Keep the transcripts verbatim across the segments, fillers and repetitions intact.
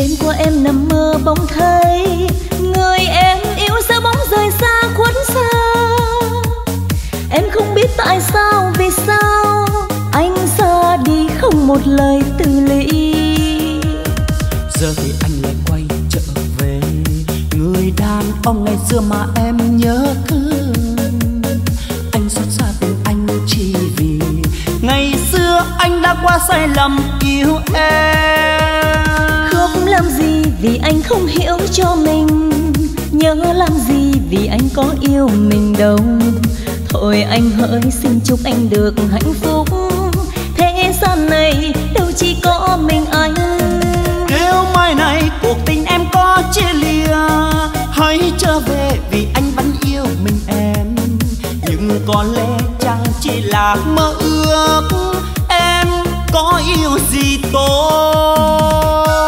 Đêm qua em nằm mơ bỗng thấy người em yêu sao bóng rời xa khuất xa. Em không biết tại sao, vì sao anh ra đi không một lời từ ly. Giờ thì anh lại quay trở về, người đàn ông ngày xưa mà em nhớ thương. Anh xót xa tình anh chỉ vì ngày xưa anh đã quá sai lầm yêu em. Khóc làm gì vì anh không hiểu cho mình, nhớ làm gì vì anh có yêu mình đâu. Thôi anh hỡi xin chúc anh được hạnh phúc, thế gian này đâu chỉ có mình anh. Nếu mai này cuộc tình em có chia lìa, hãy trở về vì anh vẫn yêu mình em. Nhưng có lẽ chẳng chỉ là mơ ước, em có yêu gì tôi.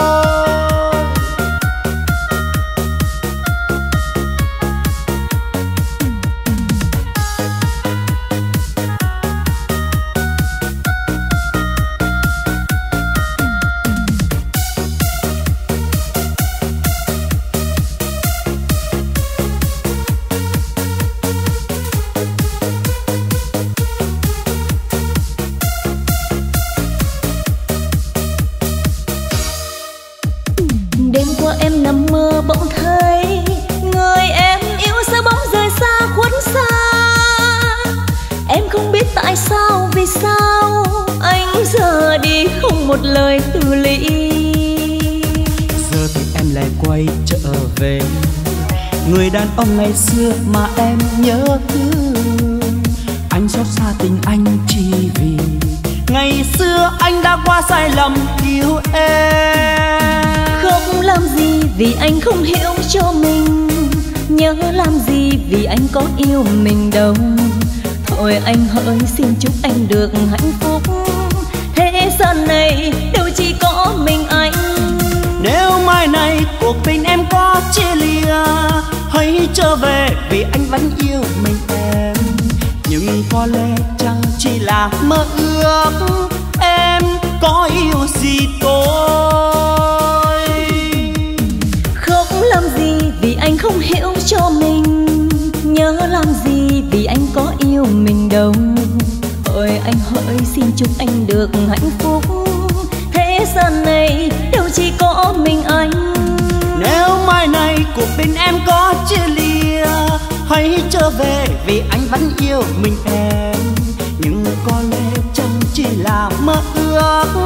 Em nằm mơ bỗng thấy người em yêu sao bóng rời xa khuất xa. Em không biết tại sao, vì sao anh giờ đi không một lời từ ly. Giờ thì em lại quay trở về, người đàn ông ngày xưa mà em nhớ thương. Anh xót xa tình anh chỉ vì ngày xưa anh đã quá sai lầm yêu em. Khóc làm gì vì anh không hiểu cho mình, nhớ làm gì vì anh có yêu mình đâu. Thôi anh hỡi xin chúc anh được hạnh phúc, thế gian này đâu chỉ có mình anh. Nếu mai này cuộc tình em có chia lìa, hãy trở về vì anh vẫn yêu mình em. Nhưng có lẽ chẳng chỉ là mơ ước, em có yêu gì tôi. Khóc làm gì vì anh không hiểu cho mình, nhớ làm gì vì anh có yêu mình đâu. Thôi anh hỡi xin chúc anh được hạnh phúc, thế gian này đâu chỉ có mình anh. Nếu mai này cuộc tình em có chia lìa, hãy trở về vì anh vẫn yêu mình em. Nhưng có lẽ chẳng chỉ là mơ ước,